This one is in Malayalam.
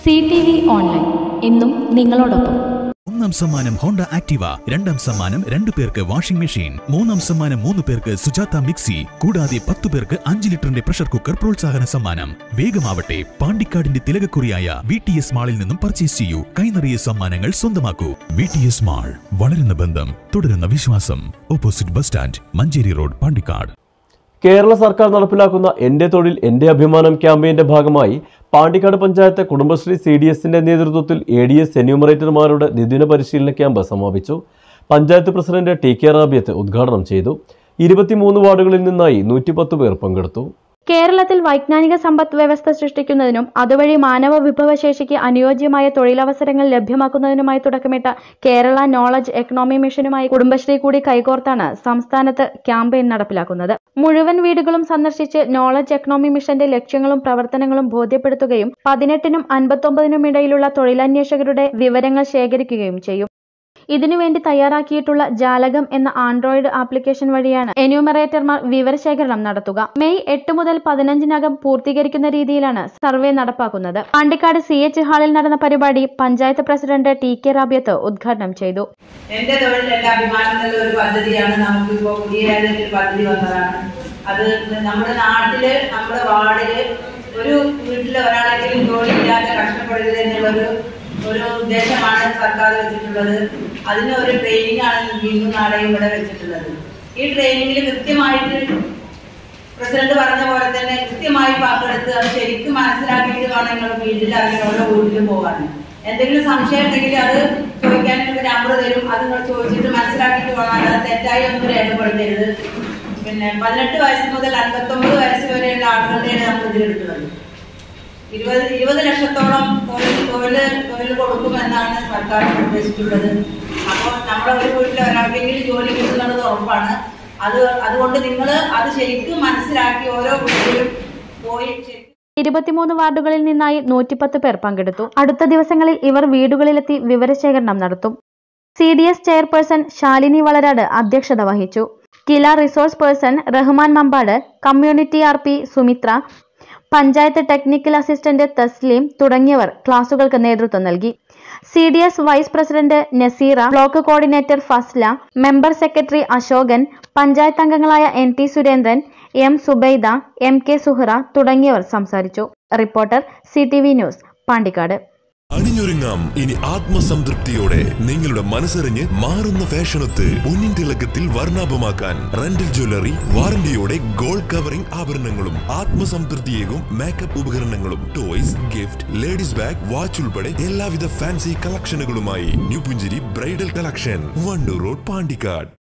CTV ഓൺലൈൻ എന്നും നിങ്ങളോടൊപ്പം. ഒന്നാം സമ്മാനം ഹോണ്ട ആക്ടിവ, രണ്ടാം സമ്മാനം 2 പേർക്ക് വാഷിംഗ് മെഷീൻ, മൂന്നാം സമ്മാനം 3 പേർക്ക് സുജാത മിക്സി, കൂടാതെ 10 പേർക്ക് 5 ലിറ്ററിന്റെ പ്രഷർ കുക്കർ പ്രോത്സാഹന സമ്മാനം. വേഗമാവട്ടെ, പാണ്ടിക്കാടിന്റെ തിലകക്കുറിയായ VTS മാളിൽ നിന്നും പർച്ചേസ് ചെയ്യൂ. കൈനിറിയ സമ്മാനങ്ങൾ സ്വന്തമാക്കൂ. VTS മാൾ, വളരുന്ന ബന്ധം, തുടരുന്ന വിശ്വാസം. Opposite bus stand, Manjeri road, Pandikkad. Kerala സർക്കാർ നടപ്പിലാക്കുന്ന എന്റെ തൊഴിൽ എന്റെ അഭിമാനം ക്യാമ്പയിന്റെ ഭാഗമായി പാണ്ടിക്കാട് പഞ്ചായത്ത് കുടുംബശ്രീ CDSന്റെ നേതൃത്വത്തിൽ ADS എന്യൂമറേറ്റർമാരുടെ ദ്വിദിന പരിശീലന ക്യാമ്പ് സമാപിച്ചു. പഞ്ചായത്ത് പ്രസിഡന്റ് TK റാബിയത്ത് ഉദ്ഘാടനം ചെയ്തു. 23 വാർഡുകളിൽ നിന്നായി 110 പേർ പങ്കെടുത്തു. കേരളത്തിൽ വൈജ്ഞാനിക സമ്പദ് വ്യവസ്ഥ സൃഷ്ടിക്കുന്നതിനും അതുവഴി മാനവ വിഭവശേഷിക്ക് അനുയോജ്യമായ തൊഴിലവസരങ്ങൾ ലഭ്യമാക്കുന്നതിനുമായി തുടക്കമിട്ട കേരള നോളജ് എക്കണോമി മിഷനുമായി കുടുംബശ്രീ കൂടി കൈകോർത്താണ് സംസ്ഥാനത്ത് ക്യാമ്പയിൻ നടപ്പിലാക്കുന്നത്. മുഴുവൻ വീടുകളും സന്ദർശിച്ച് നോളജ് എക്കണോമി മിഷന്റെ ലക്ഷ്യങ്ങളും പ്രവർത്തനങ്ങളും ബോധ്യപ്പെടുത്തുകയും 18നും 59നും ഇടയിലുള്ള തൊഴിലന്വേഷകരുടെ വിവരങ്ങൾ ശേഖരിക്കുകയും ചെയ്യും. ഇതിനുവേണ്ടി തയ്യാറാക്കിയിട്ടുള്ള ജാലകം എന്ന ആൻഡ്രോയിഡ് ആപ്ലിക്കേഷൻ വഴിയാണ് എന്യൂമറേറ്റർമാർ വിവരശേഖരണം നടത്തുക. മെയ് 8 മുതൽ 15നകം പൂർത്തീകരിക്കുന്ന രീതിയിലാണ് സർവേ നടപ്പാക്കുന്നത്. പാണ്ടിക്കാട് CH ഹാളിൽ നടന്ന പരിപാടി പഞ്ചായത്ത് പ്രസിഡന്റ് TK റാബിയത്ത് ഉദ്ഘാടനം ചെയ്തു. എന്റെ തൊഴിൽ എന്റെ അഭിമാനം എന്നുള്ള ഒരു പദ്ധതിയാണ് നമുക്കിപ്പോ പുതിയ പദ്ധതി വന്നതാണ്. അത് നമ്മുടെ നാട്ടില്, നമ്മുടെ വാർഡില് ഒരു വീട്ടില് ഒരാളെങ്കിലും ജോലിയില്ലാതെ കഷ്ടപ്പെടരുത് എന്നുള്ളൊരു ഉദ്ദേശമാണ് സർക്കാർ വെച്ചിട്ടുള്ളത്. അതിന് ഒരു ട്രെയിനിങ് ആണ് ഇന്നും നാളെയും ഇവിടെ വെച്ചിട്ടുള്ളത്. ഈ ട്രെയിനിങ്ങിൽ കൃത്യമായിട്ട് പ്രസിഡന്റ് പറഞ്ഞ പോലെ തന്നെ കൃത്യമായി പങ്കെടുത്ത് അത് ശരിക്കും മനസ്സിലാക്കിയിട്ട് വേണം നിങ്ങൾ വീട്ടിൽ അതിനുള്ള വീട്ടിൽ പോകാൻ. എന്തെങ്കിലും സംശയം ഉണ്ടെങ്കിൽ അത് ചോദിക്കാൻ നിങ്ങൾക്ക് നമ്പർ തരും. അത് നിങ്ങൾ ചോദിച്ചിട്ട് മനസ്സിലാക്കിയിട്ട് വേണം. അത് തെറ്റായി ഒന്നും രേഖപ്പെടുത്തരുത്. പിന്നെ 18 വയസ്സ് മുതൽ 59 വയസ്സ് വരെയുള്ള ആളുകളുടെയാണ് നമുക്ക് ഇതിലെടുക്കുന്നത്. 20 ലക്ഷത്തോളം തൊഴിൽ കൊടുക്കുമെന്നാണ് സർക്കാർ ഉദ്ദേശിച്ചിട്ടുള്ളത്. അപ്പോൾ നമ്മളെ ഒരു വീട്ടിൽ ഒരാൾക്കെങ്കിലും ജോലി കിട്ടുന്നത് ഉറപ്പാണ്. അതുകൊണ്ട് നിങ്ങൾ അത് ശരിക്കും മനസ്സിലാക്കി ഓരോ വീട്ടിലും പോയി 23 വാർഡുകളിൽ നിന്നായി 110 പേർ പങ്കെടുത്തു. അടുത്ത ദിവസങ്ങളിൽ ഇവർ വീടുകളിലെത്തി വിവരശേഖരണം നടത്തും. CDS ചെയർപേഴ്സൺ ശാലിനി വളരാട് അധ്യക്ഷത വഹിച്ചു. Kila resource person Rahman Mambad, community RP Sumithra, panchayat technical assistant Thasleem തുടങ്ങിയവർ ക്ലാസുകൾക്ക് നേതൃത്വം നൽകി. CDS vice president Naseera, block coordinator Fasla, member secretary Asokan, panchayat അംഗങ്ങളായ NT Surendran, M Subaida, MK Suhara തുടങ്ങിയവർ സംസാരിച്ചു. Reporter CTV news, Pandikkad. അണിഞ്ഞൊരുങ്ങാം ഇനി ആത്മസംതൃപ്തിയോടെ. നിങ്ങളുടെ മനസ്സറിഞ്ഞ് മാറുന്ന ഫാഷനൊത്ത് പൊന്നിൻ തിളക്കത്തിൽ വർണ്ണാഭമാക്കാൻ റെന്റൽ ജ്വല്ലറി വാറന്റിയോടെ ഗോൾഡ് കവറിംഗ് ആഭരണങ്ങളും ആത്മസംതൃപ്തിയേകും മേക്കപ്പ് ഉപകരണങ്ങളും toys, gift, ladies bag, watch ഉൾപ്പെടെ എല്ലാവിധ ഫാൻസി കളക്ഷനുകളുമായി new Punchiri bridal collection, Wandoor road, Pandikkad.